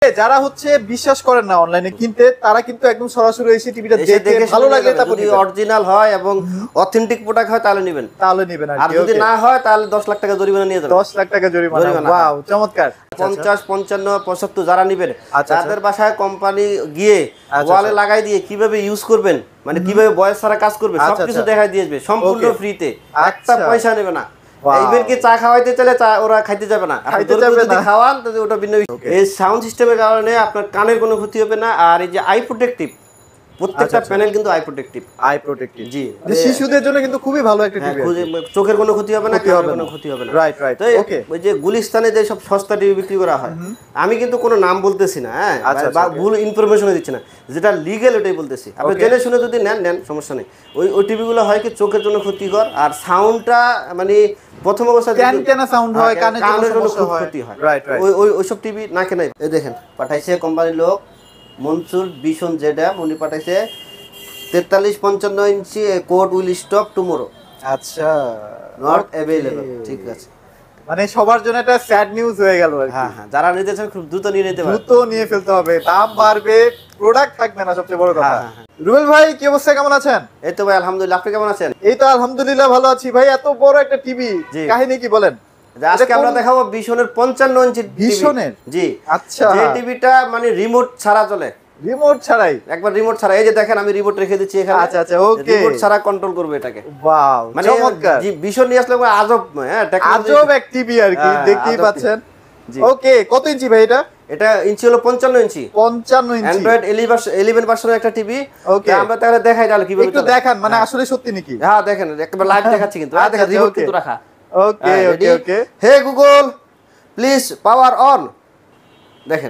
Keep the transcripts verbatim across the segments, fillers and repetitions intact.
যারা হচ্ছে বিশ্বাস করেন না অনলাইনে কিনতে, তারা কিন্তু একদম সরাসরি এসে টিভিটা দেখে ভালো লাগলে তারপর যদি অরিজিনাল হয় এবং অথেন্টিক প্রোডাক্ট হয় তাহলে নেবেন, তাহলে নেবেন। আর যদি না হয় তাহলে দশ লাখ টাকা জরিমানা নিয়ে যাবেন। দশ লাখ টাকা জরিমানা। ওয়াও, চমৎকার। পঞ্চাশ, পঞ্চান্ন, পঁচাত্তর যারা নেবেন তাদের বাসায় কোম্পানি গিয়ে ওয়ালে লাগাই দিয়ে কিভাবে ইউজ করবেন, মানে কিভাবে বয়স ছাড়া কাজ করবে সবকিছু দেখাই দিয়ে আসবে সম্পূর্ণ ফ্রিতে, একটা পয়সা নেবে না। এইবার কি চা খাওয়াইতে চলে চা ওরা খাইতে যাবে না, খাইতে যাবে না, খাওয়ান তাহলে ওটা ভিন্ন বিষয়। এই সাউন্ড সিস্টেমের কারণে আপনার কানের কোনো ক্ষতি হবে না। আর এই যে আই প্রোটেক্টিভ, প্রত্যেকটা প্যানেল কিন্তু আই প্রোটেক্টিভ, আই প্রোটেক্টিভ। জি, শিশুদের জন্য কিন্তু খুবই ভালো একটা টিভি, চোখের কোনো ক্ষতি হবে না, কানের কোনো ক্ষতি হবে না। Right right. ওকে, ওই যে গুলিস্তানে যে সব সস্তা টিভি বিক্রি করা হয়, আমি কিন্তু কোনো নাম বলতেছি না, হ্যাঁ, বা ভুল ইনফরমেশন দিচ্ছি না, যেটা লিগ্যাল ওটাই বলতেছি। আপনি জেনে শুনে যদি নেন নেন সমস্যা নেই। ওই ওই টিভিগুলো হয় কি চোখের জন্য ক্ষতিকর, আর সাউন্ডটা মানে প্রথম অবস্থায় ক্যান ক্যান সাউন্ড হয়, কানের জন্য খুব ক্ষতি হয়। Right right. ওই ওই ওইসব টিভি না কেনাই। এই দেখেন পাঠাইছে কোম্পানির লোক মনসুর বিশন জেডা, উনি পাঠাইছে তেতাল্লিশ পঞ্চান্ন inch, code will stop tomorrow. আচ্ছা, নট অ্যাভেলেবল। ঠিক আছে, মানে সবার জন্য একটা স্যাড নিউজ হয়ে গেল আর কি। হ্যাঁ হ্যাঁ, যারা নিতে চান খুব দ্রুত নিয়ে নিতে পারেন, দ্রুত নিয়ে ফেলতে হবে, দাম বাড়বে, প্রোডাক্ট থাকবে না, সবচেয়ে বড় কথা। রুবেল ভাই কি অবস্থা, কেমন আছেন? এই তো ভাই আলহামদুলিল্লাহ, আপনি কেমন আছেন? এই তো আলহামদুলিল্লাহ ভালো আছি ভাই। এত বড় একটা টিভি, কাহিনী কি বলেন? আজকে আমরা দেখাবো বিশনের পঞ্চান্ন ইঞ্চি বিশনের। জি, আচ্ছা, যে টিভিটা মানে রিমোট ছাড়া চলে, রিমোট ছাড়াই, একবার রিমোট ছাড়া। এই যে দেখেন আমি রিমোট রেখে দিচ্ছি এখানে। আচ্ছা আচ্ছা, ওকে, রিমোট ছাড়া কন্ট্রোল করবে এটাকে। ওয়াও, মানে চমৎকার। জি, বিশন নিয়ে আসলে আজব, হ্যাঁ, টেকনোলজি আজব এক টিভি আর কি, দেখতেই পাচ্ছেন। ওকে, কত ইঞ্চি ভাই এটা? এটা ইঞ্চি হলো পঞ্চান্ন ইঞ্চি। পঞ্চান্ন ইঞ্চি, অ্যান্ড্রয়েড এলেভেন ভার্সনের একটা টিভি। ওকে, আমরা তাহলে দেখাই তাহলে কিভাবে একটু দেখান, মানে আসলে সত্যি নাকি? হ্যাঁ দেখেন, একবার লাইভ দেখাচ্ছি কিন্তু। আর দেখেন রিমোট কিন্তু রাখা। Okay okay okay. Hey Google please power on, দেখেন।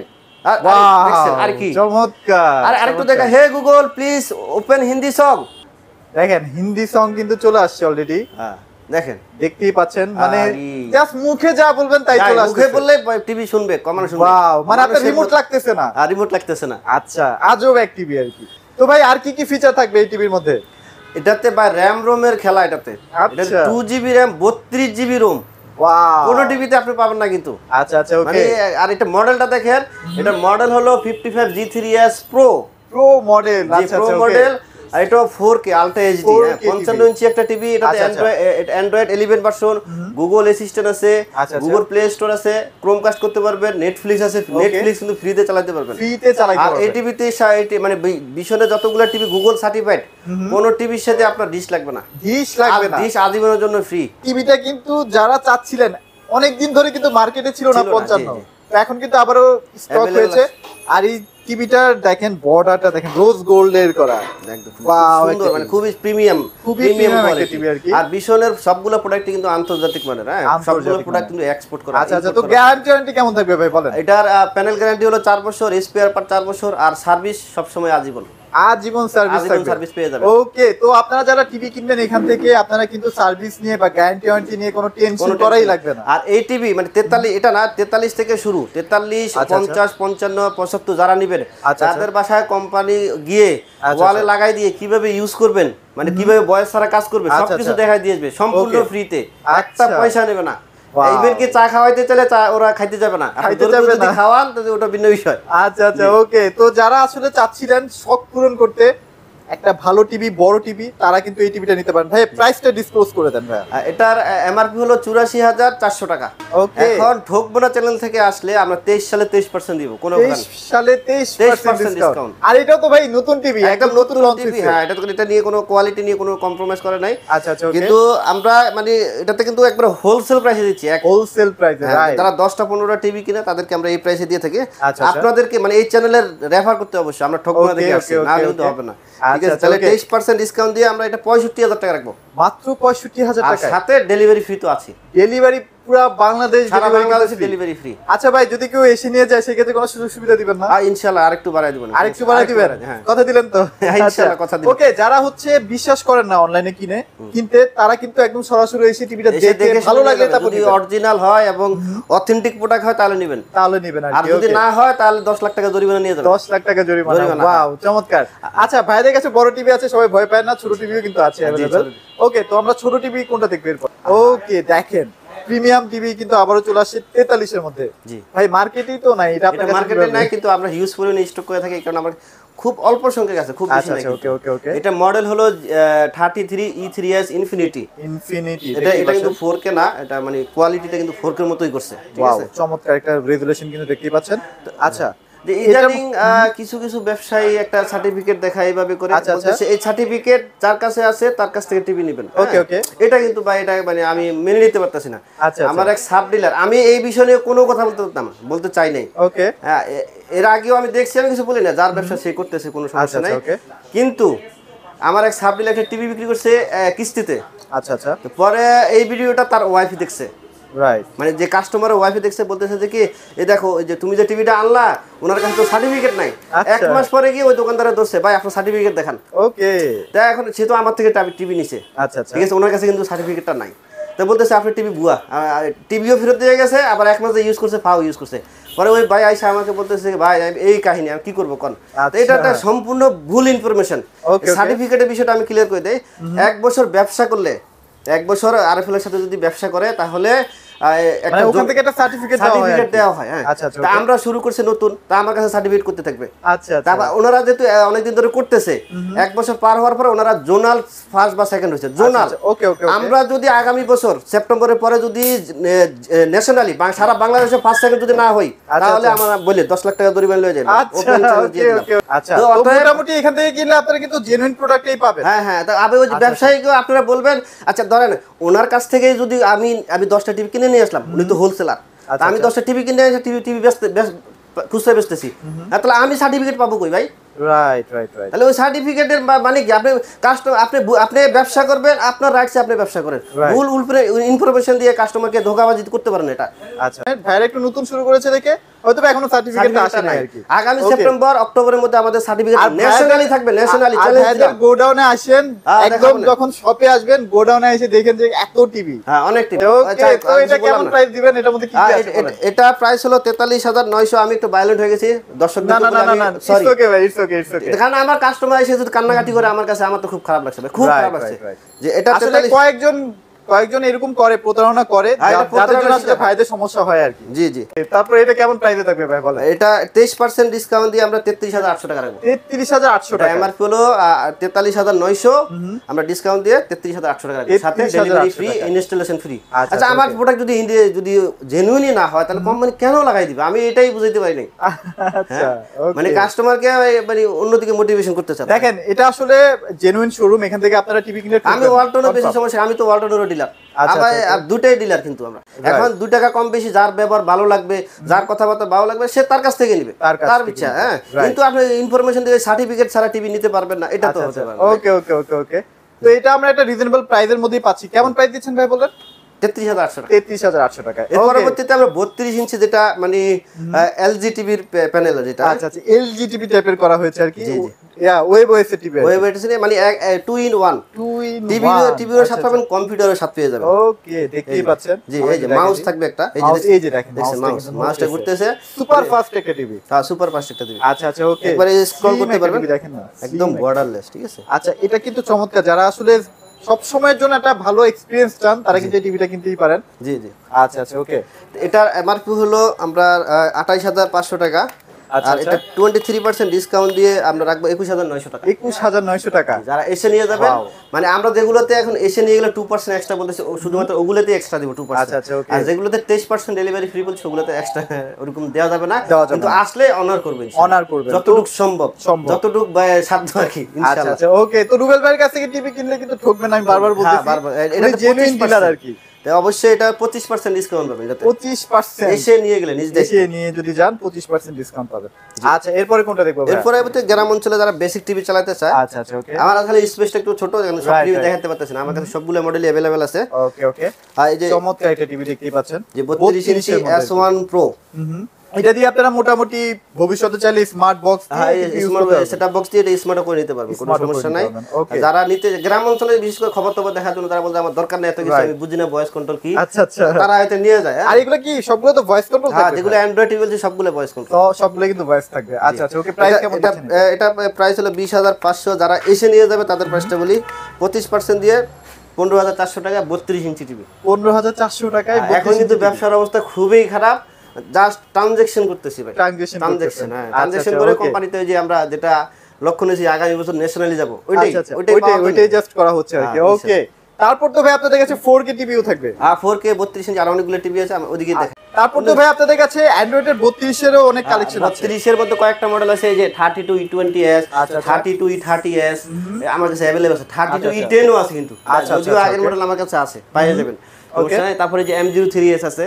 আর কি চমৎকার। আর আরেকটু দেখা, hey Google please open Hindi song. দেখেন হিন্দি সং কিন্তু চলে আসছে অলরেডি। হ্যাঁ দেখেন, দেখতেই পাচ্ছেন, মানে জাস্ট মুখে যা বলবেন তাই চলে আসছে। মুখে বললে টিভি শুনবে, কমানো শুনবে। ওয়াও, মানে আপনার রিমোট লাগতেছে না। আর রিমোট লাগতেছে না। আচ্ছা, আজব এক টিভি আর কি। তো ভাই আর কি কি ফিচার থাকবে এই টিভির মধ্যে? এটাতে ভাই র্যাম রোমের খেলা এটাতে। এটা টু জিবি র্যাম, বত্রিশ জিবি রোম। ওয়াও, কোন টিভিতে আপনি পাবেন না কিন্তু। আচ্ছা আচ্ছা, ওকে। মানে আর এটা মডেলটা দেখেন, এটা মডেল হলো fifty five G three S pro, pro model. আচ্ছা প্রো মডেল। আর এটা ফোর কে আলট্রা এইচডি, পঞ্চান্ন ইঞ্চি একটা টিভি। এটাতে Android Android eleven version, Google assistant আছে, গুগল প্লে স্টোর আছে, ক্রোমকাস্ট করতে পারবেন, নেটফ্লিক্স আছে, নেটফ্লিক্স কিন্তু ফ্রিতে চালাতে পারবেন, ফ্রিতে চালাতে পারবেন। আর এই টিভিতে মানে বিশনে যতগুলো টিভি গুগল সার্টিফাইড, কোন টিভির সাথে আপনার ডিশ লাগবে না, ডিশ লাগবে না, ডিশ আজীবনের জন্য ফ্রি। টিভিটা কিন্তু যারা চাচ্ছিলেন অনেক দিন ধরে কিন্তু মার্কেটে ছিল না পঞ্চান্ন, এখন কিন্তু আবারও স্টক হয়েছে। আর এই টিভিটা দেখেন, বর্ডারটা দেখেন রোজ গোল্ডের করা, একদম সুন্দর, মানে খুবই প্রিমিয়াম, খুবই প্রিমিয়াম একটা টিভি আর কি। আর বিশনের সবগুলো প্রোডাক্ট কিন্তু আন্তর্জাতিক মানের, হ্যাঁ, সবগুলো প্রোডাক্ট কিন্তু এক্সপোর্ট করা। আচ্ছা আচ্ছা, তো গ্যারান্টি ওয়ারেন্টি কেমন থাকবে ভাই বলেন? এটার প্যানেল গ্যারান্টি হলো চার বছর, স্পেয়ার পার্ট চার বছর, আর সার্ভিস সব সময় আজীবন, আজীবন সার্ভিস থাকবে, সার্ভিস পেয়ে যাবেন। ওকে, তো আপনারা যারা টিভি কিনবেন এখান থেকে, আপনারা কিন্তু সার্ভিস নিয়ে বা গ্যারান্টি ওয়ারেন্টি নিয়ে কোনো টেনশন করাই লাগবে না। আর এই টিভি মানে তেতাল্লিশ, এটা না তেতাল্লিশ থেকে শুরু, তেতাল্লিশ, পঞ্চাশ, পঞ্চান্ন, পঁচাত্তর যারা নেবেন তাদের বাসায় কোম্পানি গিয়ে ওয়ালে লাগাই দিয়ে কিভাবে ইউজ করবেন, মানে কিভাবে বয়স ছাড়া কাজ করবে সবকিছু দেখাই দিয়ে আসবে সম্পূর্ণ ফ্রিতে, একটা পয়সা নেবে না। এইবার কি চা খাওয়াইতে চলে চা ওরা খাইতে যাবে না, খাইতে যাবে না, খাওয়ান তাহলে ওটা ভিন্ন বিষয়। আচ্ছা আচ্ছা, ওকে। তো যারা আসলে চাচ্ছিলেন শখ পূরণ করতে একটা ভালো টিভি, বড় টিভি, তারা কিন্তু এই টিভিটা নিতে পারেন। ভাই প্রাইসটা ডিসক্লোজ করে দেন ভাই। এটার এমআরপি হলো চুরাশি হাজার চারশো টাকা। ওকে, এখন ঠকবো না চ্যানেল থেকে আসলে আমরা তেইশ সালে তেইশ পার্সেন্ট দিব, কোন তেইশ সালে তেইশ পার্সেন্ট ডিসকাউন্ট। আর এটাও তো ভাই নতুন টিভি, একদম নতুন টিভি। হ্যাঁ, এটা তো এটা নিয়ে কোনো কোয়ালিটি নিয়ে কোনো কম্প্রোমাইজ করে নাই। আচ্ছা আচ্ছা, কিন্তু আমরা মানে এটাতে কিন্তু একবার হোলসেল প্রাইসে দিচ্ছি, এক হোলসেল প্রাইসে। রাইট, যারা দশটা পনেরোটা টিভি কিনে তাদেরকে আমরা এই প্রাইসে দিয়ে থাকি। আপনাদেরকে মানে এই চ্যানেলের রেফার করতে অবশ্যই, আমরা ঠকবো না দেখে আসছি, না হলে তো হবে না। ঠিক আছে, তাহলে তেইশ পার্সেন্ট ডিসকাউন্ট দিয়ে আমরা এটা পঁয়ষট্টি হাজার টাকা রাখবো, মাত্র পঁয়ষট্টি হাজার টাকা, সাথে ডেলিভারি ফ্রি তো আছে। ডেলিভারি পুরো বাংলাদেশ ডেলিভারি ফ্রি। আচ্ছা ভাই, যদি কেউ এসে নিয়ে যায় সেক্ষেত্রে কোনো সুযোগ সুবিধা দিবেন না? ইনশাআল্লাহ আরেকটু বাড়ায় দিবেন, আরেকটু বাড়ায় দিবেন, কথা দিলেন তো? ইনশাআল্লাহ কথা দিবেন। ওকে, যারা হচ্ছে বিশ্বাস করেন না অনলাইনে কিনে কিনতে, তারা কিন্তু একদম সরাসরি এসে টিভিটা দেখে ভালো লাগলে তারপর যদি অরিজিনাল হয় এবং অথেন্টিক প্রোডাক্ট হয় তাহলে নেবেন, তাহলে নেবেন। আর যদি না হয় তাহলে দশ লাখ টাকা জরিমানা নিয়ে যাবেন, দশ লাখ টাকা জরিমানা। ওয়াও, চমৎকার। আচ্ছা, ভাইদের কাছে বড় টিভি আছে, সবাই ভয় পায় না, ছোট টিভিও কিন্তু আছে अवेलेबल। ওকে, তো আমরা ছোট টিভি কোনটা দেখব এরপর? ওকে, দেখেন প্রিমিয়াম টিভি কিন্তু আবারো চলে আসছে তেতাল্লিশ এর মধ্যে। জি ভাই মার্কেটেই তো নাই, এটা আপনাদের মার্কেটে নাই, কিন্তু আমরা হিউজ পরিমাণে স্টক করে থাকি, কারণ আমরা খুব অল্প সংখ্যক আছে, খুব বেশি নাই। ওকে ওকে ওকে। এটা মডেল হলো thirty three E three S infinity. Infinity এটা এটা কিন্তু ফোর কে না, এটা মানে কোয়ালিটিটা কিন্তু ফোর কে এর মতোই করছে, ঠিক আছে? ওয়াও, চমৎকার একটা রেজুলেশন কিন্তু দেখতেই পাচ্ছেন। আচ্ছা, যে ইদানিং কিছু কিছু ব্যবসায়ী একটা সার্টিফিকেট দেখায় এইভাবে করে, বলতেছে এই সার্টিফিকেট যার কাছে আছে তার কাছ থেকে টিভি নেবেন। ওকে ওকে। এটা কিন্তু ভাই এটা মানে আমি মেনে নিতে পারতাছি না। আচ্ছা, আমার এক সাব ডিলার, আমি এই বিষয়ে নিয়ে কোনো কথা বলতে পারতাম বলতে চাই নাই। ওকে। হ্যাঁ, এর আগেও আমি দেখছি, আমি কিছু বলি না, যার ব্যবসা সে করতেছে, কোনো সমস্যা নাই। কিন্তু আমার এক সাব ডিলার একটা টিভি বিক্রি করছে কিস্তিতে। আচ্ছা আচ্ছা। পরে এই ভিডিওটা তার ওয়াইফ দেখছে, রাইট, মানে যে কাস্টমারের ওয়াইফে দেখছে, বলতেছে যে কি এই দেখো এই যে তুমি যে টিভিটা আনলা, ওনার কাছে তো সার্টিফিকেট নাই। এক মাস পরে গিয়ে ওই দোকানদারে ধরছে, ভাই আপনার সার্টিফিকেট দেখান। ওকে। তা এখন সে তো আমার থেকে টিভি নিছে, আচ্ছা আচ্ছা, ঠিক আছে, ওনার কাছে কিন্তু সার্টিফিকেটটা নাই। তো বলতেছে আপনার টিভি ভুয়া, টিভিও ফেরত দিয়ে গেছে, আবার এক মাস ইউজ করছে, ফাও ইউজ করছে। পরে ওই ভাই আইসা আমাকে বলতেছে ভাই এই কাহিনী, আমি কি করবো কোন? এটা একটা সম্পূর্ণ ভুল ইনফরমেশন। সার্টিফিকেটের বিষয়টা আমি ক্লিয়ার করে দেই। এক বছর ব্যবসা করলে, এক বছর আরএফএল এর সাথে যদি ব্যবসা করে, তাহলে একটা ওখান থেকে একটা সার্টিফিকেট দেওয়া হয়। হ্যাঁ, আচ্ছা আচ্ছা। আমরা শুরু করছি নতুন, তা আমার কাছে সার্টিফিকেট করতে থাকবে। আচ্ছা আচ্ছা। তারপর ওনারা যেহেতু অনেকদিন ধরে করতেছে, এক বছর পার হওয়ার পরে ওনারা জোনাল ফার্স্ট বা সেকেন্ড হয়েছে, জোনাল। Okay okay. আমরা যদি আগামী বছর সেপ্টেম্বরের পরে যদি ন্যাশনালি সারা বাংলাদেশে ফার্স্ট সেকেন্ড যদি না হই, তাহলে আমরা বলি দশ লাখ টাকা জরিমানা লয়ে যাবে। আচ্ছা, তো মোটামুটি এখান থেকে কিনলে আপনারা কিন্তু জেনুইন প্রোডাক্টই পাবেন। হ্যাঁ হ্যাঁ। আবে ওই ব্যবসায়ীকে আপনারা বলবেন, আচ্ছা ধরেন ওনার কাছ থেকে যদি আমি আমি দশটা টিভি কিনে নিয়ে আসলাম, উনি তো হোলসেলার, আমি দশটা টিভি কিনে এসে টিভি টিভি খুচরা বেচতেছি, তাহলে আমি সার্টিফিকেট পাবো কই ভাই? Right right right. তাহলে ওই সার্টিফিকেটের মানে কি, আপনি কাস্টমার আপনি আপনি ব্যবসা করবেন, আপনার রাইটসে আপনি ব্যবসা করেন, ভুল উল্পরে ইনফরমেশন দিয়ে কাস্টমারকে ধোঁকাবাজি করতে পারেন এটা। আচ্ছা, ভাইরা একটু নতুন শুরু করেছে দেখে হয়তো এখনো সার্টিফিকেট আসে নাই আর কি। আগামী সেপ্টেম্বর অক্টোবরের মধ্যে আমাদের সার্টিফিকেট ন্যাশনালি থাকবে, ন্যাশনালি চ্যালেঞ্জ দিলাম। গোডাউনে আসেন, একদম যখন শপে আসবেন গোডাউনে এসে দেখেন যে এত টিভি। হ্যাঁ, অনেক টিভি। আচ্ছা, তো এটা কেমন প্রাইস দিবেন? এটার মধ্যে কি কি আছে? এটা প্রাইস হলো তেতাল্লিশ হাজার নয়শো। আমি একটু ভায়োলেন্ট হয়ে গেছি দর্শকদের বলে, আমি সরি। ইটস ওকে ভাই, ইটস ওকে ইটস ওকে। কারণ আমার কাস্টমার এসে যদি কান্নাকাটি করে আমার কাছে, আমার তো খুব খারাপ লাগছে ভাই, খুব খারাপ লাগছে যে এটা আসলে কয়েকজন কয়েকজন এরকম করে, প্রতারণা করে, যাদের জন্য আসলে ভাইদের সমস্যা হয় আর কি। জি জি। তারপর এটা কেমন প্রাইসে থাকবে ভাই বলেন? এটা তেইশ পার্সেন্ট ডিসকাউন্ট দিয়ে আমরা তেত্রিশ হাজার আটশো টাকা রাখবো। তেত্রিশ হাজার আটশো টাকা। এমআরপি হলো তেতাল্লিশ হাজার নয়শো, আমরা ডিসকাউন্ট দিয়ে তেত্রিশ হাজার আটশো টাকা রাখবো, সাথে ডেলিভারি ফ্রি, ইনস্টলেশন ফ্রি। আচ্ছা, আমার প্রোডাক্ট যদি যদি জেনুইনই না হয়, তাহলে কোম্পানি কেন লাগাই দিবে? আমি এটাই বুঝাইতে পারি নাই। আচ্ছা, মানে কাস্টমারকে মানে অন্যদিকে মোটিভেশন করতে চাই। দেখেন, এটা আসলে জেনুইন শোরুম, এখান থেকে আপনারা টিভি কিনলে। আমি ওয়ালটনের বেশি সমস্যা, আমি তো ওয়ালটনেরও ডিলার, আবার আর দুটাই ডিলার, কিন্তু আমরা এখন দুই টাকা কম বেশি যার ব্যবহার ভালো লাগবে, যার কথাবার্তা ভালো লাগবে, সে তার কাছ থেকে নিবে, তার ইচ্ছা। হ্যাঁ, কিন্তু আপনি ইনফরমেশন দিয়ে সার্টিফিকেট ছাড়া টিভি নিতে পারবেন না, এটা তো হতে পারে। ওকে ওকে ওকে ওকে। তো এটা আমরা একটা রিজনেবল প্রাইসের মধ্যেই পাচ্ছি। কেমন প্রাইস দিচ্ছেন ভাই বলেন? তেত্রিশ হাজার আটশো টাকা। তেত্রিশ হাজার আটশো টাকা। এর পরবর্তীতে আমরা বত্রিশ ইঞ্চি যেটা মানে এলজি টিভির প্যানেল, যেটা আচ্ছা আচ্ছা এলজি টিভি টাইপের করা হয়েছে আর কি। Yeah, web OS TV, web OS মানে two in one, two in TV টিভির সাথে পাবেন, কম্পিউটারের সাথে পেয়ে যাবেন। ওকে, দেখতেই পাচ্ছেন। জি, এই যে মাউস থাকবে একটা, এই যে এই যে দেখেন মাউস, মাউসটা ঘুরতেছে, সুপার ফাস্ট একটা টিভি। হ্যাঁ, সুপার ফাস্ট একটা টিভি। আচ্ছা আচ্ছা, ওকে, একবারে স্ক্রল করতে পারবেন, দেখেন না, একদম বর্ডারলেস, ঠিক আছে। আচ্ছা, এটা কিন্তু চমৎকার। যারা আসলে সব সময়ের জন্য একটা ভালো এক্সপেরিয়েন্স চান, তারা কিন্তু এই টিভিটা কিনতেই পারেন। জি জি। আচ্ছা আচ্ছা, ওকে। এটার এমআরপি হলো আমরা আঠাইশ হাজার পাঁচশো টাকা, আর এটা টোয়েন্টি থ্রি পার্সেন্ট ডিসকাউন্ট দিয়ে আমরা রাখবো একুশ হাজার নয়শো টাকা। একুশ হাজার নয়শো টাকা। যারা এসে নিয়ে যাবেন, মানে আমরা যেগুলোতে এখন এসে নিয়ে গেলে টু পার্সেন্ট এক্সট্রা বলতেছি, শুধুমাত্র ওগুলোতে এক্সট্রা দিব টু পার্সেন্ট। আচ্ছা আচ্ছা, ওকে। আর যেগুলোতে তেইশ পার্সেন্ট ডেলিভারি ফ্রি বলছে, ওগুলোতে এক্সট্রা ওরকম দেওয়া যাবে না, কিন্তু আসলে অনার করবেন, অনার করবেন যতটুকু সম্ভব, যতটুকু সাধ্য আর কি, ইনশাআল্লাহ। আচ্ছা আচ্ছা, ওকে। তো রুবেল ভাইয়ের কাছ থেকে টিভি কিনলে কিন্তু ঠকবেন, আমি বারবার বলতেছি। হ্যাঁ, বারবার। এটা জেনুইন ডিলার আর কি। অবশ্যই এটা পঁচিশ পার্সেন্ট ডিসকাউন্ট পাবেন, এটাতে পঁচিশ পার্সেন্ট এসে নিয়ে গেলে, নিজ দেশে এসে নিয়ে যদি যান পঁচিশ পার্সেন্ট ডিসকাউন্ট পাবেন। আচ্ছা, এরপরে কোনটা দেখবো? এরপরে হচ্ছে গ্রাম অঞ্চলে যারা বেসিক টিভি চালাতে চায়। আচ্ছা আচ্ছা, ওকে। আমার আসলে স্পেসটা একটু ছোট, কারণ সব টিভি দেখাতে পারতেছি না, আমার কাছে সবগুলো মডেলই अवेलेबल আছে। ওকে ওকে। আর এই যে চমৎকার একটা টিভি দেখতেই পাচ্ছেন, যে বত্রিশ inch S one pro. Hmm, এটা দিয়ে আপনারা মোটামুটি ভবিষ্যতে চাইলে স্মার্ট বক্স সেটআপ বক্স দিয়ে স্মার্ট করে নিতে পারবেন, কোনো সমস্যা নাই। যারা নিতে গ্রাম অঞ্চলে বিশেষ করে খবর টবর দেখার জন্য, তারা বলতে আমার দরকার নেই এত কিছু, আমি বুঝি না ভয়েস কন্ট্রোল কি। আচ্ছা আচ্ছা, তারা হয়তো নিয়ে যায়। আর এগুলো কি সবগুলো তো ভয়েস কন্ট্রোল থাকবে? হ্যাঁ, যেগুলো অ্যান্ড্রয়েড টিভি আছে সবগুলো ভয়েস কন্ট্রোল, তো সবগুলো কিন্তু ভয়েস থাকবে। আচ্ছা আচ্ছা, ওকে। প্রাইস কেমন? এটা এটা প্রাইস হলো বিশ হাজার পাঁচশো। যারা এসে নিয়ে যাবে তাদের প্রাইসটা বলি পঁচিশ পার্সেন্ট দিয়ে পনেরো হাজার চারশো টাকা বত্রিশ ইঞ্চি টিভি, পনেরো হাজার চারশো টাকায়। এখন কিন্তু ব্যবসার অবস্থা খুবই খারাপ, জাস্ট ট্রানজাকশন করতেছি ভাই, ট্রানজাকশন ট্রানজাকশন হ্যাঁ ট্রানজাকশন করে কোম্পানিতে যে আমরা যেটা লক্ষ্য নিয়েছি আগামী বছর ন্যাশনালি যাব, ওইটাই ওইটাই ওইটাই জাস্ট করা হচ্ছে আর কি। ওকে, তারপর তো ভাই আপনাদের কাছে ফোর কে টিভিও থাকবে। হ্যাঁ ফোর কে বত্রিশ ইঞ্চি আর অনেকগুলো টিভি আছে, আমি ওদিকে দেখাই। তারপর তো ভাই আপনাদের কাছে অ্যান্ড্রয়েড এর বত্রিশ এরও অনেক কালেকশন আছে। বত্রিশ এর মধ্যে কয়েকটা মডেল আছে, এই যে thirty two E twenty S, thirty two E thirty S আমার কাছে अवेलेबल আছে, থার্টি টু ই টেন ও আছে কিন্তু, যদিও আগের মডেল আমার কাছে আছে, পেয়ে যাবেন। তারপরে যে এম জিরো থ্রি এস আছে,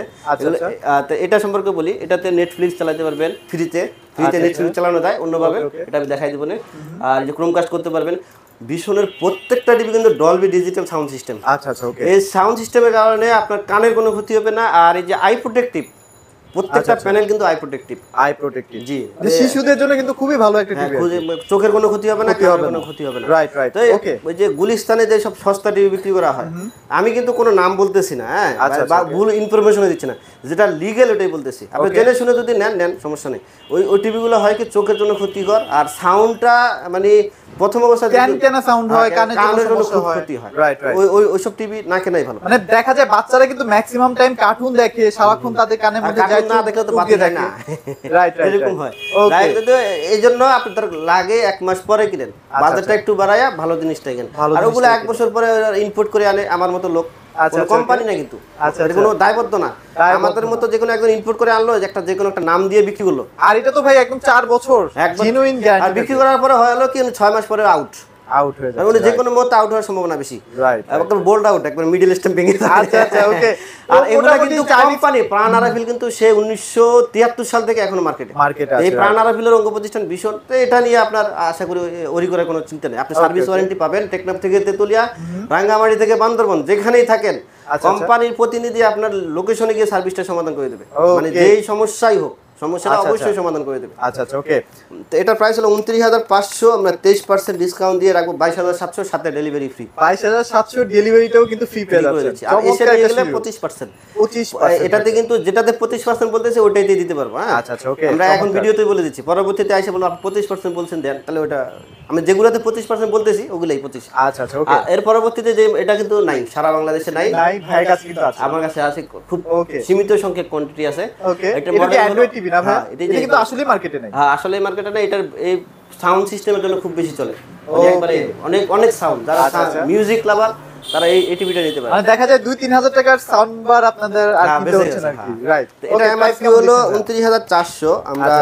এটা সম্পর্কে বলি, এটাতে নেটফ্লিক্স চালাতে পারবেন ফ্রিতে, ফ্রিতে নেটফ্লিক্স চালানো যায় অন্যভাবে, এটা আমি দেখাই দিব না। আর যে ক্রোমকাস্ট করতে পারবেন। ভীষণের প্রত্যেকটা টিভি কিন্তু ডলবি ডিজিটাল সাউন্ড সিস্টেম। আচ্ছা আচ্ছা ওকে। এই সাউন্ড সিস্টেমের কারণে আপনার কানের কোনো ক্ষতি হবে না, আর এই যে আই প্রোটেক্টিভ, প্রত্যেকটা প্যানেল কিন্তু আই প্রোটেক্টিভ, আই প্রোটেক্টিভ জি, শিশুদের জন্য কিন্তু খুবই ভালো একটা টিভি, চোখের কোনো ক্ষতি হবে না, কানের কোনো ক্ষতি হবে না। Right right okay. ওই যে গুলিস্তানে যে সব সস্তা টিভি বিক্রি করা হয়, আমি কিন্তু কোনো নাম বলতেছি না, হ্যাঁ, বা ভুল ইনফরমেশন দিচ্ছি না, যেটা লিগ্যাল ওটাই বলতেছি, আপনি জেনে শুনে যদি নেন নেন সমস্যা নেই। ওই ওই টিভিগুলো হয় কি চোখের জন্য ক্ষতিকর, আর সাউন্ডটা মানে প্রথম অবস্থায় ক্যান ক্যান সাউন্ড হয়, কানের জন্য খুব ক্ষতি হয়। Right right. ওই ওই ওইসব টিভি না কেনাই ভালো। মানে দেখা যায় বাচ্চারা কিন্তু ম্যাক্সিমাম টাইম কার্টুন দেখে, সারাক্ষণ তাদের কানের মধ্যে যায়, না দেখলে তো বাচ্চা যায় না, রাইট রাইট এরকম হয়। রাইট, তো এইজন্য আপনাদের লাগে এক মাস পরে কিনেন, বাজেটটা একটু বাড়ায়া ভালো জিনিসটাই কিনেন। আর ওগুলো এক বছর পরে ইনপুট করে আনে আমার মতো লোক, কোনো কোম্পানি না কিন্তু, এটা কোনো দায়বদ্ধ না, আমাদের মতো যে কোনো একজন ইনপুট করে আনলো, একটা যে কোনো একটা নাম দিয়ে বিক্রি করলো। আর এটা তো ভাই একদম চার বছর জেনুইন গ্যারান্টি, আর বিক্রি করার পরে হলো কি ছয় মাস পরে আউট আউট হয়ে যায়, মানে যে কোনো মুহূর্তে আউট হওয়ার সম্ভাবনা বেশি। রাইট, একদম বোল্ড আউট, একবার মিডল স্ট্যাম্প ভেঙে। আচ্ছা আচ্ছা ওকে। আর এগুলা কিন্তু কোম্পানি প্রাণ আরাফিল কিন্তু সে উনিশশো তিয়াত্তর সাল থেকে এখনো মার্কেটে মার্কেটে আছে। এই প্রাণ আরাফিলের অঙ্গ প্রতিষ্ঠান ভীষণ, তো এটা নিয়ে আপনার আশা করি ওরি করে কোনো চিন্তা নেই। আপনি সার্ভিস ওয়ারেন্টি পাবেন টেকনাফ থেকে তেতুলিয়া, রাঙ্গামাটি থেকে বান্দরবন, যেখানেই থাকেন কোম্পানির প্রতিনিধি আপনার লোকেশনে গিয়ে সার্ভিসটা সমাধান করে দেবে, মানে যেই সমস্যাই হোক সমস্যাটা অবশ্যই সমাধান করে দেবে। আচ্ছা আচ্ছা ওকে। তো এটার প্রাইস হলো উনত্রিশ হাজার পাঁচশো, আমরা তেইশ পার্সেন্ট ডিসকাউন্ট দিয়ে রাখবো বাইশ হাজার সাতশো, সাথে ডেলিভারি ফ্রি। বাইশ হাজার সাতশো ডেলিভারিটাও কিন্তু ফ্রি পেয়ে যাচ্ছে, আর এসে নিয়ে গেলে পঁচিশ পার্সেন্ট। পঁচিশ পার্সেন্ট এটাতে কিন্তু যেটাতে পঁচিশ পার্সেন্ট বলতেছে ওইটাই দিতে পারবো। হ্যাঁ আচ্ছা আচ্ছা ওকে। আমরা এখন ভিডিওতে বলে দিচ্ছি, পরবর্তীতে এসে বলবো আপনি পঁচিশ পার্সেন্ট বলছেন দেন, তাহলে ওটা আমি যেগুলোতে পঁচিশ পার্সেন্ট বলতেছি ওগুলাই পঁচিশ। আচ্ছা আচ্ছা ওকে। এর পরবর্তীতে যে এটা কিন্তু নাই, সারা বাংলাদেশে নাই, নাই ভাই কাছে কিন্তু আছে, আমার কাছে আছে, খুব সীমিত সংখ্যক কোয়ান্টিটি আছে। ওকে, এটা মডেল অ্যান্ড্রয়েড টিভি না ভাই, এটা কিন্তু আসলে মার্কেটে নাই। হ্যাঁ আসলে মার্কেটে নাই, এটার এই সাউন্ড সিস্টেমের জন্য খুব বেশি চলে, একবারে অনেক অনেক সাউন্ড, যারা মিউজিক লাভার তারা এই এই টিভিটা নিতে পারে। মানে দেখা যায় দুই তিন হাজার টাকার সাউন্ড বার আপনাদের আর কিনতে হচ্ছে না কি, রাইট। এটা এমআরপি হলো উনত্রিশ হাজার চারশো, আমরা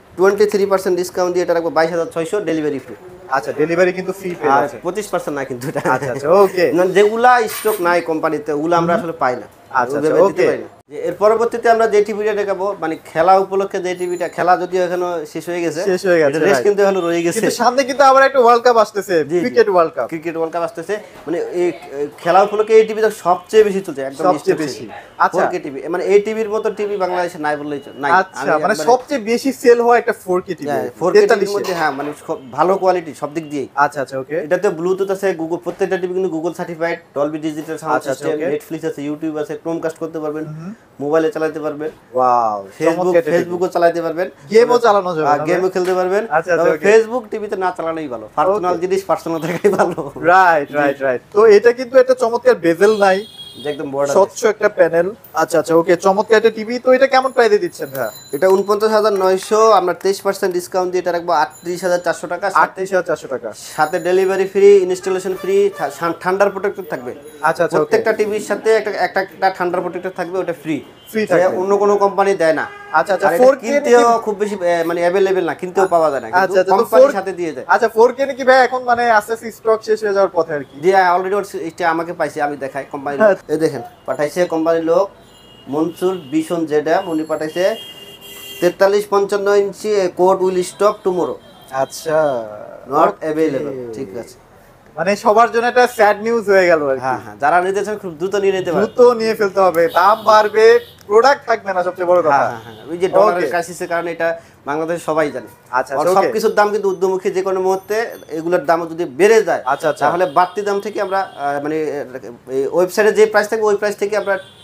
তেইশ পার্সেন্ট ডিসকাউন্ট দিয়ে এটা রাখবো বাইশ হাজার ছয়শো, ডেলিভারি ফ্রি। আচ্ছা ডেলিভারি কিন্তু ফ্রি পেয়ে যাচ্ছে, পঁচিশ পার্সেন্ট না কিন্তু এটা। আচ্ছা আচ্ছা ওকে। যেগুলা স্টক নাই কোম্পানিতে ওগুলো আমরা আসলে পাই না। আচ্ছা ওকে। এর পরবর্তীতে আমরা যে টিভিটা দেখাবো, মানে খেলা উপলক্ষে যে টিভিটা, খেলা যদিও এখনো শেষ হয়ে গেছে, শেষ হয়ে গেছে, রেস কিন্তু এখনো রয়ে গেছে, কিন্তু সামনে কিন্তু আবার একটা ওয়ার্ল্ড কাপ আসতেছে, cricket world cup, cricket world cup আসতেছে, মানে এই খেলা উপলক্ষে এই টিভিটা সবচেয়ে বেশি চলছে, একদম সবচেয়ে বেশি। আচ্ছা ফোর কে টিভি, মানে এই টিভির মতো টিভি বাংলাদেশে নাই বললেই নাই। আচ্ছা মানে সবচেয়ে বেশি সেল হয় একটা four K TV, four K টিভির মধ্যে, হ্যাঁ মানে ভালো কোয়ালিটি সব দিক দিয়ে। আচ্ছা আচ্ছা ওকে। এটাতে ব্লুটুথ আছে, গুগল, প্রত্যেকটা টিভি কিন্তু Google certified, Dolby digital sound system, Netflix আছে, ইউটিউব আছে, ক্রোমকাস্ট করতে পারবেন, মোবাইলে চালাতে পারবেন, ওয়াও, ফেসবুক ফেসবুকও চালাতে পারবেন, গেমও চালানো যাবে, গেমও খেলতে পারবেন। তবে ফেসবুক টিভিতে না চালানোই ভালো, পার্সোনাল জিনিস পার্সোনাল থাকাই ভালো। Right right right. তো এটা কিন্তু একটা চমৎকার বেজেল নাই, একদম বড় স্বচ্ছ একটা প্যানেল। আচ্ছা আচ্ছা ওকে, চমৎকার একটা টিভি। তো এটা কেমন প্রাইসে দিচ্ছেন ভাই? এটা উনপঞ্চাশ হাজার নয়শো, আমরা তেইশ পার্সেন্ট ডিসকাউন্ট দিয়ে এটা রাখবো আটত্রিশ হাজার চারশো টাকা, আটত্রিশ হাজার চারশো টাকা, সাথে ডেলিভারি ফ্রি, ইনস্টলেশন ফ্রি, ঠান্ডার প্রোটেক্টর থাকবে। আচ্ছা আচ্ছা, প্রত্যেকটা টিভির সাথে একটা একটা একটা ঠান্ডার প্রোটেক্টর থাকবে, ওটা ফ্রি ফ্রি থাকবে, অন্য কোনো কোম্পানি দেয় না। আচ্ছা আচ্ছা, ফোর কে কিনতেও খুব বেশি মানে अवेलेबल না, কিনতেও পাওয়া যায় না, কিন্তু কোম্পানির সাথে দিয়ে দেয়। আচ্ছা ফোর কে নাকি ভাই এখন মানে আস্তে আস্তে স্টক শেষ হয়ে যাওয়ার পথে আর কি? জি অলরেডি এটা আমাকে পাইছে, আমি দেখাই কোম্পানির লোক, এই দেখেন পাঠাইছে কোম্পানির লোক মনসুর বিশন জেডা, উনি পাঠাইছে তেতাল্লিশ পঞ্চান্ন inch, code will stock tomorrow. আচ্ছা নট अवेलेबल, ঠিক আছে, মানে সবার জন্য একটা স্যাড নিউজ হয়ে গেল আর কি। হ্যাঁ হ্যাঁ, যারা নিতে চান খুব দ্রুত নিয়ে নিতে পারেন, দ্রুত নিয়ে ফেলতে হবে, দাম বাড়বে, প্রোডাক্ট থাকবে না, সবচেয়ে বড় কথা। হ্যাঁ হ্যাঁ, ওই যে ডলারের ক্রাইসিসের কারণে এটা বাংলাদেশে সবাই জানে। আচ্ছা আর সবকিছুর দাম কিন্তু ঊর্ধ্বমুখী, যে কোনো মুহূর্তে এগুলোর দাম যদি বেড়ে যায়, আচ্ছা আচ্ছা, তাহলে বাড়তি দাম থেকে আমরা মানে ওয়েবসাইটে যে প্রাইস থাকবে ওই প্রাইস থেকে আমরা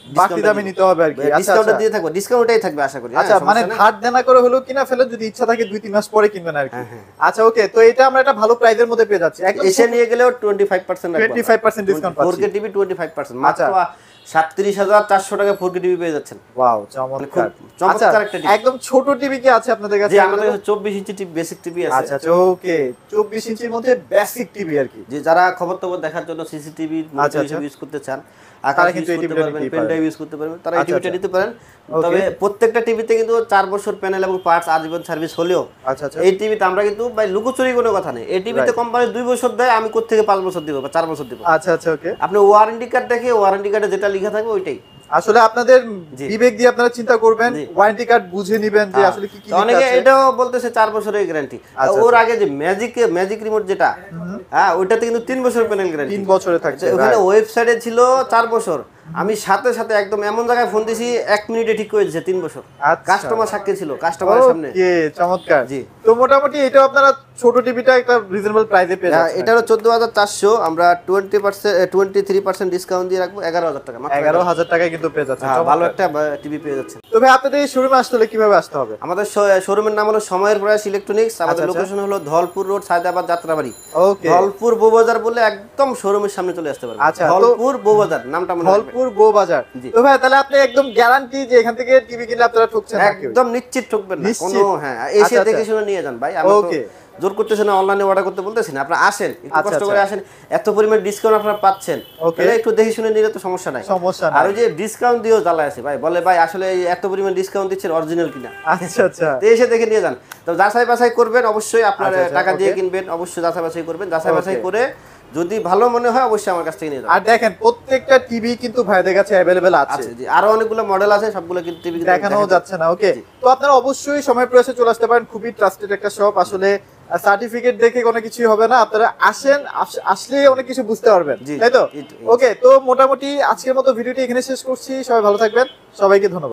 বাড়তি দামে নিতে হবে আর কি। আচ্ছা ডিসকাউন্ট দিয়ে থাকবে, ডিসকাউন্টই থাকবে আশা করি। আচ্ছা মানে ধার দেনা করে হলো কিনা ফেলে যদি ইচ্ছা থাকে দুই তিন মাস পরে কিনবেন আর কি। আচ্ছা ওকে, তো এটা আমরা একটা ভালো প্রাইসের মধ্যে পেয়ে যাচ্ছি। একদম এসে নিয়ে গেলেও twenty five percent twenty five percent discount পাচ্ছি। Four K TV twenty five percent মাত্র সাতত্রিশ হাজার চারশো টাকা ফোর কে টিভি পেয়ে যাচ্ছেন। ওয়াও চমৎকার, চমৎকার একটা টিভি। একদম ছোট টিভি কি আছে আপনাদের কাছে? জি আমাদের কাছে চব্বিশ ইঞ্চি টিভি বেসিক টিভি আছে। আচ্ছা আচ্ছা ওকে, চব্বিশ ইঞ্চির মধ্যে বেসিক টিভি আর কি। যে যারা খবর টবর দেখার জন্য সিসিটিভি ইউজ করতে চান, আকাশ ইউজ করতে পারবেন, পেন ড্রাইভ ইউজ করতে পারবেন, তারা এই টিভিটা নিতে পারেন। তবে প্রত্যেকটা টিভিতে কিন্তু চার বছর প্যানেল এবং পার্টস আজীবন সার্ভিস হলেও আচ্ছা আচ্ছা এই টিভিতে আমরা কিন্তু ভাই লুকোচুরি কোনো কথা নেই। এই টিভিতে কোম্পানি দুই বছর দেয়, আমি কোথা থেকে পাঁচ বছর দিব বা চার বছর দিব। আচ্ছা আচ্ছা ওকে, আপনি ওয়ারেন্টি কার্ড দেখে ওয়ারেন্টি কার্ডে যেটা লেখা থাকবে ওইটাই আসলে আপনাদের বিবেক দিয়ে আপনারা চিন্তা করবেন, ওয়ারেন্টি কার্ড বুঝে নেবেন যে আসলে কি কি লেখা আছে। অনেকে এটাও বলতেছে চার বছরের গ্যারান্টি, ওর আগে যে ম্যাজিক ম্যাজিক রিমোট যেটা হ্যাঁ ওইটাতে কিন্তু তিন বছর প্যানেল গ্যারান্টি, তিন বছরে থাকছে। ওখানে ওয়েবসাইটে ছিল চার বছর, আমি সাথে সাথে একদম এমন জায়গায় ফোন দিছি এক মিনিটে ঠিক করে দিয়েছে তিন বছর। কাস্টমার সাক্ষী ছিল কাস্টমারের সামনে। ওকে চমৎকার। জি তো মোটামুটি এটা আপনারা ছোট টিভিটা একটা রিজনেবল প্রাইসে পেয়ে যাচ্ছেন। এটারও চোদ্দ হাজার চারশো, আমরা twenty percent twenty three percent discount দিয়ে রাখবো এগারো হাজার টাকা, এগারো হাজার টাকায় কিন্তু পেয়ে যাচ্ছেন। ভালো একটা টিভি পেয়ে যাচ্ছেন। তো ভাই আপনাদের এই শোরুমে আসতে হলে কিভাবে আসতে হবে? আমাদের শোরুমের নাম হলো সময়ের প্রয়াস ইলেকট্রনিক্স, আমাদের লোকেশন হলো ধলপুর রোড সায়দাবাদ যাত্রাবাড়ি। ওকে ধলপুর বউবাজার বলে একদম শোরুমের সামনে চলে আসতে পারবেন। আচ্ছা ধলপুর বউবাজার নামটা মনে রাখবেন, ধলপুর বউবাজার। তো ভাই তাহলে আপনি একদম গ্যারান্টি যে এখান থেকে টিভি কিনলে আপনারা ঠকছেন না? একদম নিশ্চিত ঠকবেন না কোনো। হ্যাঁ এসে দেখে শুনে নিয়ে যান ভাই। আমরা তো জোর করতেছি না, অনলাইনে অর্ডার করতে বলতেছি না, আপনারা আসেন একটু কষ্ট করে আসেন, এত পরিমাণ ডিসকাউন্ট আপনারা পাচ্ছেন, তাহলে একটু দেখে শুনে নিলে তো সমস্যা নাই। সমস্যা নাই। আর ওই যে ডিসকাউন্ট দিয়েও জ্বালা আছে ভাই, বলে ভাই আসলে এত পরিমাণ ডিসকাউন্ট দিচ্ছেন অরিজিনাল কিনা। আচ্ছা আচ্ছা তো এসে দেখে নিয়ে যান। তো যাচাই বাছাই করবেন, অবশ্যই আপনার টাকা দিয়ে কিনবেন, অবশ্যই যাচাই বাছাই করবেন, যাচাই বাছাই করে যদি ভালো মনে হয় অবশ্যই আমার কাছ থেকে নিয়ে যান। আর দেখেন প্রত্যেকটা টিভি কিন্তু ভাইদের কাছে अवेलेबल আছে। জি আরো অনেকগুলো মডেল আছে, সবগুলো কিন্তু টিভি দেখানো যাচ্ছে না। ওকে তো আপনারা অবশ্যই সময় প্রয়াসে চলে আসতে পারেন, খুবই ট্রাস্টেড একটা শপ। আসলে সার্টিফিকেট দেখে কোনো কিছুই হবে না, আপনারা আসেন, আসলে অনেক কিছু বুঝতে পারবেন, তাই তো? ওকে তো মোটামুটি আজকের মতো ভিডিওটি এখানে শেষ করছি। সবাই ভালো থাকবেন, সবাইকে ধন্যবাদ।